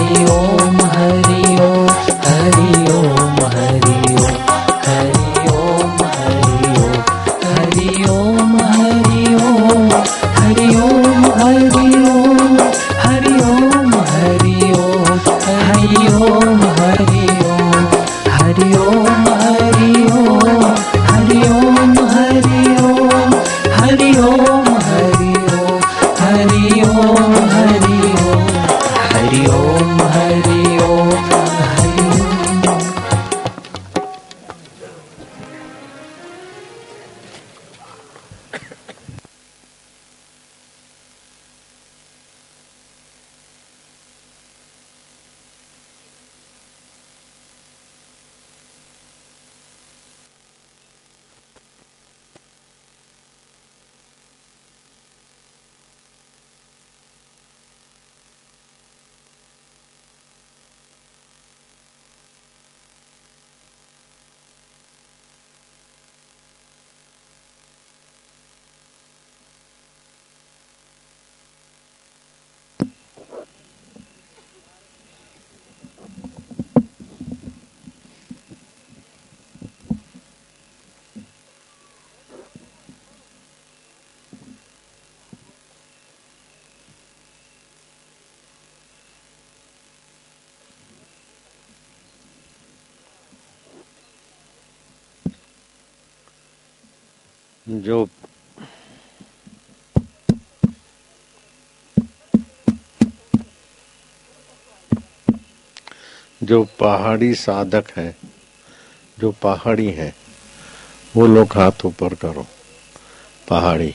जो पहाड़ी साधक है, जो पहाड़ी है, वो लोग हाथ ऊपर करो। पहाड़ी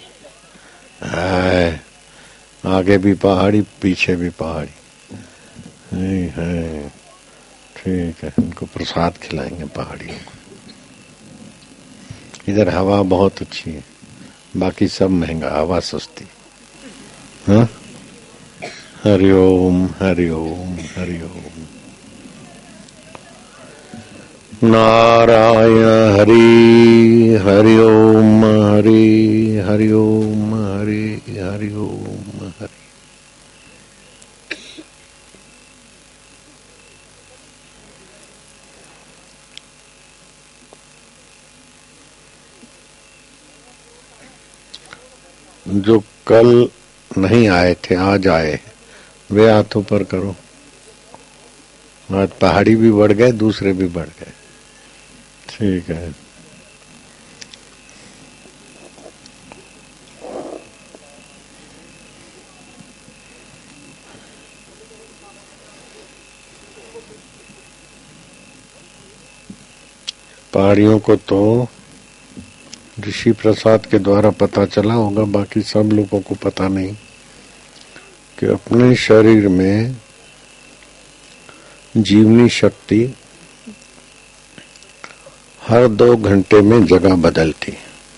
है, आगे भी पहाड़ी, पीछे भी पहाड़ी है। ठीक है, इनको प्रसाद खिलाएंगे पहाड़ियों को। इधर हवा बहुत अच्छी है, बाकी सब महंगा, हवा सस्ती। हाँ, हरिओम हरिओम हरिओम। नारायण हरि हरिओम हरि हरिओम हरि हरिओम हरि। जो कल नहीं आए थे, आज आए, वे हाथों पर करो। आज पहाड़ी भी बढ़ गए, दूसरे भी बढ़ गए। ठीक है। पहाड़ियों को तो ऋषि प्रसाद के द्वारा पता चला होगा, बाकी सब लोगों को पता नहीं कि अपने शरीर में जीवनी शक्ति हर 2 घंटे में जगह बदलती।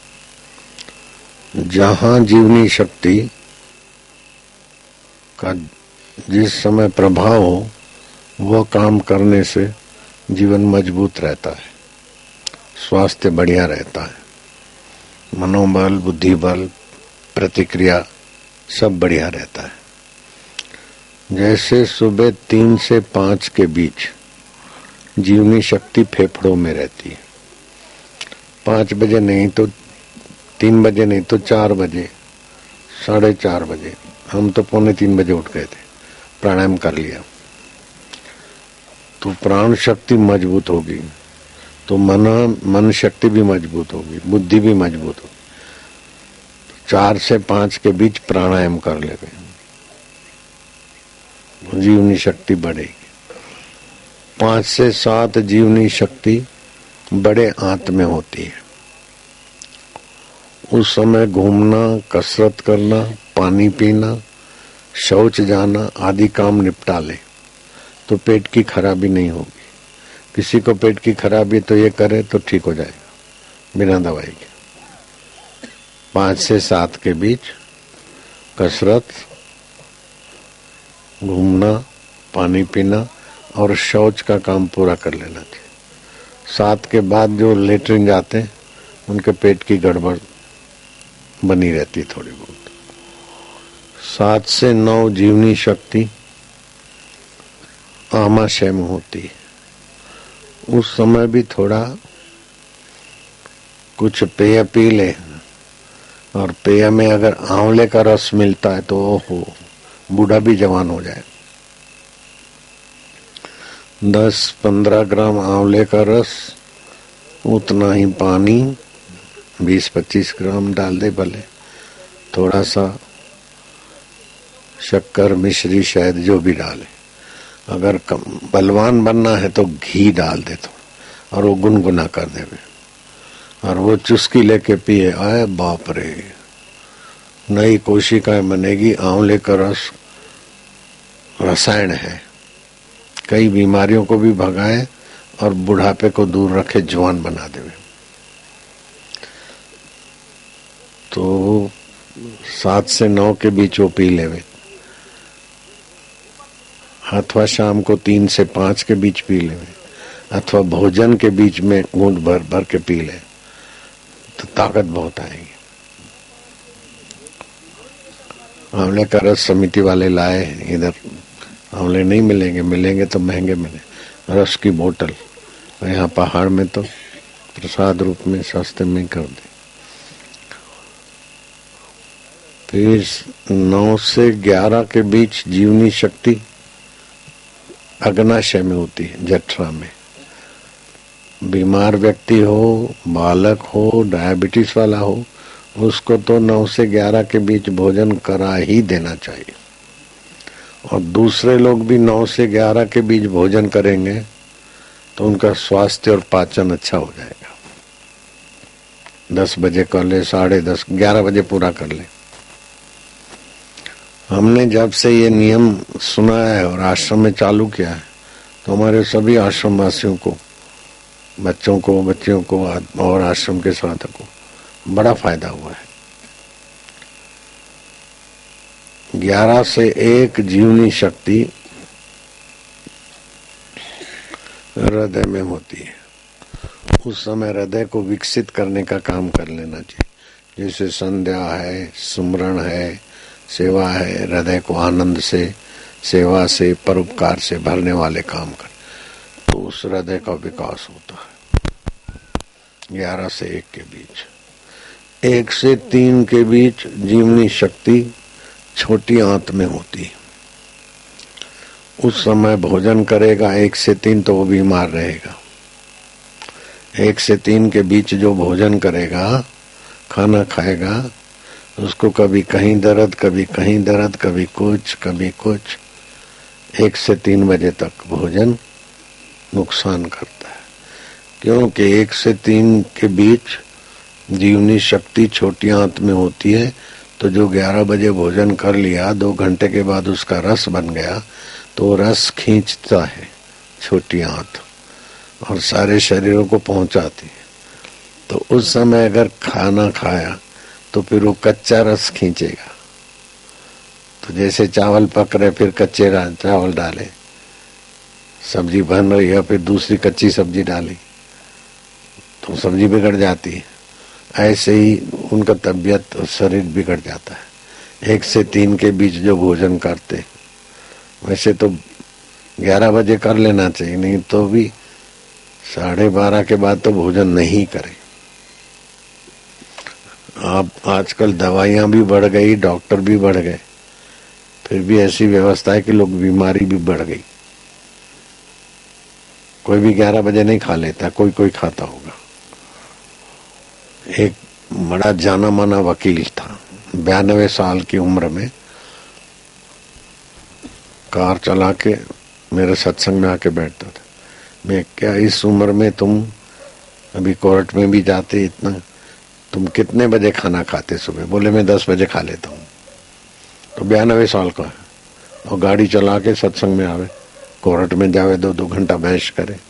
जहां जीवनी शक्ति का जिस समय प्रभाव हो, वह काम करने से जीवन मजबूत रहता है, स्वास्थ्य बढ़िया रहता है, मनोबल, बुद्धि बल, प्रतिक्रिया सब बढ़िया रहता है। जैसे सुबह 3 से 5 के बीच जीवनी शक्ति फेफड़ों में रहती है। 5 बजे नहीं तो 3 बजे नहीं तो 4 बजे, 4:30 बजे। हम तो 2:45 बजे उठ गए थे, प्राणायाम कर लिया तो प्राण शक्ति मजबूत होगी, तो मन शक्ति भी मजबूत होगी, बुद्धि भी मजबूत होगी। 4 से 5 के बीच प्राणायाम कर लेंगे, जीवनी शक्ति बढ़ेगी। 5 से 7 जीवनी शक्ति बड़े आंत में होती है। उस समय घूमना, कसरत करना, पानी पीना, शौच जाना आदि काम निपटा ले तो पेट की खराबी नहीं होगी। किसी को पेट की खराबी तो ये करे तो ठीक हो जाएगा बिना दवाई के। 5 से 7 के बीच कसरत, घूमना, पानी पीना और शौच का काम पूरा कर लेना चाहिए। 7 के बाद जो लेटरिन जाते हैं उनके पेट की गड़बड़ बनी रहती थोड़ी बहुत। 7 से 9 जीवनी शक्ति आमाशय में होती है, उस समय भी थोड़ा कुछ पेय पी ले, और पेय में अगर आंवले का रस मिलता है तो ओहो, बूढ़ा भी जवान हो जाए। 10-15 ग्राम आंवले का रस, उतना ही पानी 20-25 ग्राम डाल दे, भले थोड़ा सा शक्कर मिश्री शहद जो भी डाले। अगर बलवान बनना है तो घी डाल दे तो, और वो गुनगुना कर दे, और वो चुस्की लेके पिए, आए बाप रे, नई कोशिकाएं बनेगी। आंवले का रस रसायन है, कई बीमारियों को भी भगाए और बुढ़ापे को दूर रखे, जवान बना देवे। तो 7 से 9 के बीच वो पी लेवे, अथवा शाम को 3 से 5 के बीच पी लेवे, अथवा भोजन के बीच में घूंट भर भर के पी ले, तो ताकत बहुत आएगी। आंवले का रस समिति वाले लाए, इधर आंवले नहीं मिलेंगे, मिलेंगे तो महंगे मिले, रस की बोतल यहाँ पहाड़ में तो प्रसाद रूप में सस्ते में कर दे। फिर 9 से 11 के बीच जीवनी शक्ति अग्नाशय में होती है, जठरा में। बीमार व्यक्ति हो, बालक हो, डायबिटीज वाला हो, उसको तो 9 से 11 के बीच भोजन करा ही देना चाहिए। और दूसरे लोग भी 9 से 11 के बीच भोजन करेंगे तो उनका स्वास्थ्य और पाचन अच्छा हो जाएगा। 10 बजे कर ले, 10:30, 11 बजे पूरा कर ले। हमने जब से ये नियम सुना है और आश्रम में चालू किया है, तो हमारे सभी आश्रम वासियों को, बच्चों को, बच्चियों को और आश्रम के साधकों को बड़ा फायदा हुआ है। 11 से 1 जीवनी शक्ति हृदय में होती है। उस समय हृदय को विकसित करने का काम कर लेना चाहिए, जैसे संध्या है, सुमरण है, सेवा है। हृदय को आनंद से, सेवा से, परोपकार से भरने वाले काम कर, तो उस हृदय का विकास होता है। 11 से 1 के बीच, 1 से 3 के बीच जीवनी शक्ति छोटी आंत में होती है। उस समय भोजन करेगा 1 से 3 तो वो बीमार रहेगा। 1 से 3 के बीच जो भोजन करेगा, खाना खाएगा, उसको कभी कहीं दर्द, कभी कहीं दर्द, कभी कुछ, कभी कुछ। 1 से 3 बजे तक भोजन नुकसान करता है, क्योंकि 1 से 3 के बीच जीवनी शक्ति छोटी आंत में होती है। तो जो 11 बजे भोजन कर लिया, 2 घंटे के बाद उसका रस बन गया, तो रस खींचता है छोटी आंत और सारे शरीरों को पहुंचाती है। तो उस समय अगर खाना खाया तो फिर वो कच्चा रस खींचेगा। तो जैसे चावल पक रहे, फिर कच्चे चावल डाले, सब्जी बन रही है, फिर दूसरी कच्ची सब्जी डाली, तो सब्जी बिगड़ जाती है। ऐसे ही उनका तबीयत और शरीर बिगड़ जाता है। 1 से 3 के बीच जो भोजन करते, वैसे तो 11 बजे कर लेना चाहिए, नहीं तो भी 12:30 के बाद तो भोजन नहीं करें। अब आजकल दवाइयां भी बढ़ गई, डॉक्टर भी बढ़ गए, फिर भी ऐसी व्यवस्था है कि लोग बीमारी भी बढ़ गई। कोई भी 11 बजे नहीं खा लेता, कोई कोई खाता होगा। एक बड़ा जाना माना वकील था, 92 साल की उम्र में, कार चला के मेरे सत्संग में आके बैठता था। मैं, क्या इस उम्र में तुम अभी कोर्ट में भी जाते, इतना तुम कितने बजे खाना खाते सुबह? बोले मैं 10 बजे खा लेता हूँ। तो 92 साल का है और गाड़ी चला के सत्संग में आवे, कोर्ट में जावे, 2-2 घंटा बहस करे।